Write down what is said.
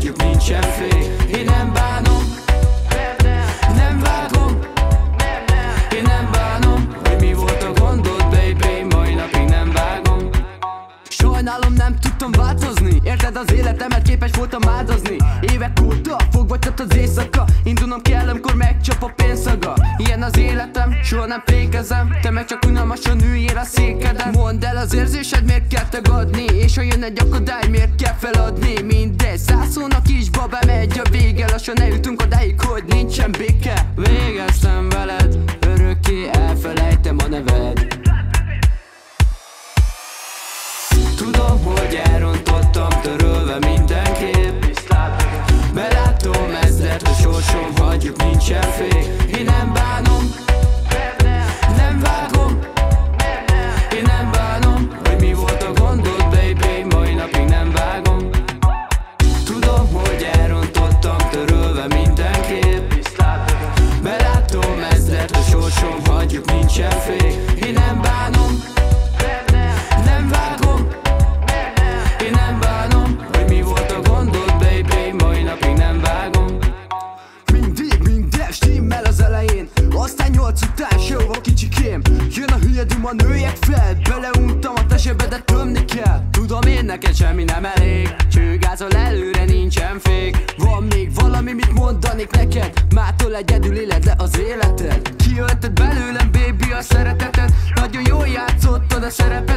hagyjuk, nincsen fék. Én nem bánom, nem vágom, én nem bánom, hogy mi volt a gondod, baby, mai napig nem vágom. Sajnálom, nem tudtam változni, érted, az életemet képes voltam áldozni. Évek óta fogva csap az éjszaka, indulnom kell, amikor megcsap a pénzszaga. Ilyen az életem, soha nem fékezem, te meg csak unalmasan üljél a székeden. Mondd el az érzésed, miért kell tagadni, és ha jön egy akadály, miért kell feladni. Mindegy, 100 szónak is baba megy a vége, lassan eljutunk odáig, hogy nincsen béke. Végeztem veled, örökké elfelejtem a neved. Tudom, hogy elrontottam, törölve mindenképp. Belátom ezzel, a sorsom, hagyjuk, nincsen fék. Én nem bánom, nem vágom, én nem bánom, hogy mi volt a gondod, baby, mai napig nem vágom. Tudom, hogy elrontottam, törölve mindenképp. Belátom ezzel, a sorsom, hagyjuk, nincsen fék. Én nem bánom, nem vágom, én nem bánom, hogy mi volt a gondod, baby, mai napig nem vágom. Mindig minden stimmel az elején, aztán 8 után sehova kicsikém. Jön a hülye duma, nőjek fel, beleuntam a te zsebedet, tömni kell. Tudom én, neked semmi nem elég, csőgázol előre, nincsen fék. Van még valami, mit mondanék neked, mától egyedül éled le az életed. Kiölted belőlem, baby, a szereteted, nagyon jól játszottad a szerepet.